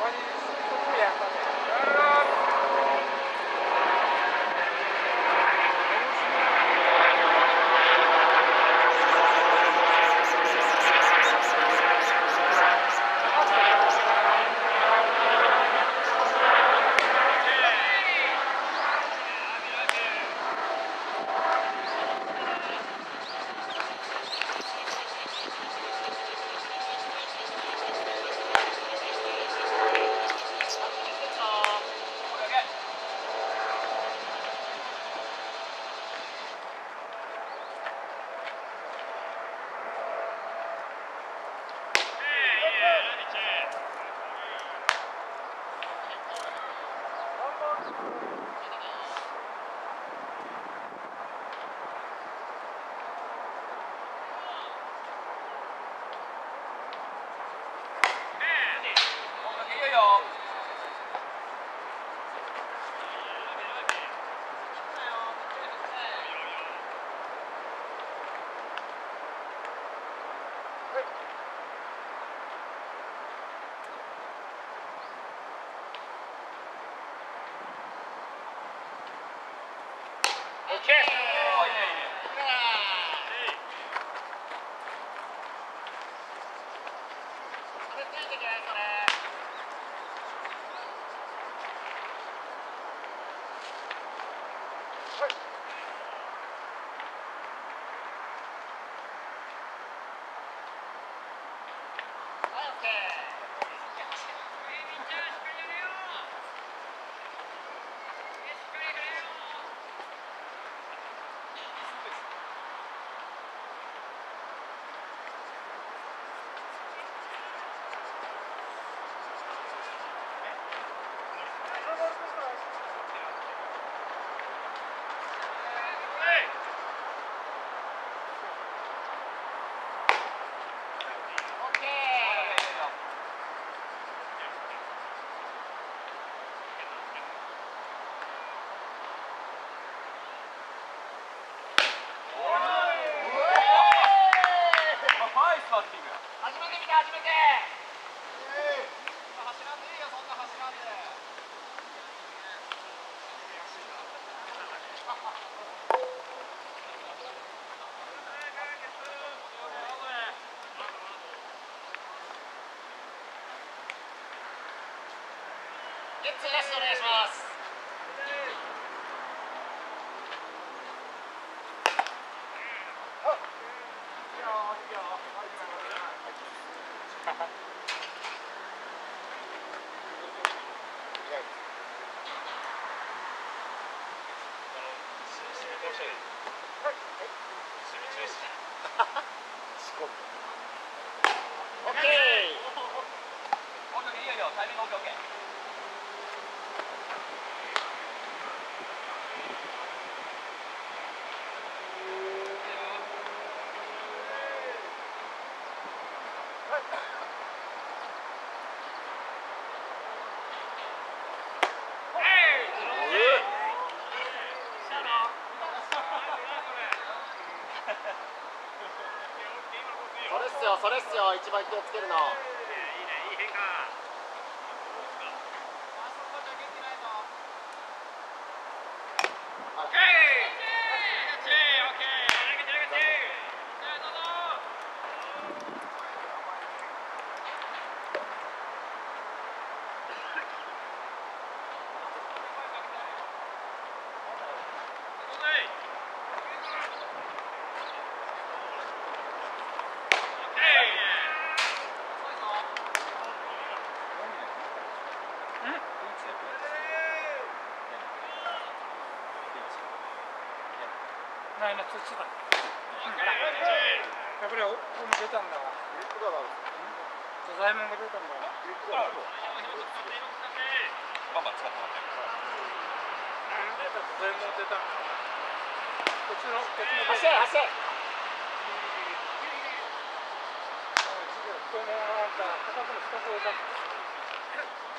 ゲッツーラストお願いします。オッケー。いいよ、タイミングオッケーオッケー。それっすよ、一番気をつけるの。いいね、いい変化。オッケー。 ないな、土だ。やっぱり、出たんだわ。土左衛門が出たんだわ。 バンバン使ってもらって。 土左衛門出た。こっちの、 走れ、走れ。 この、なんか、片方の2つ置いた。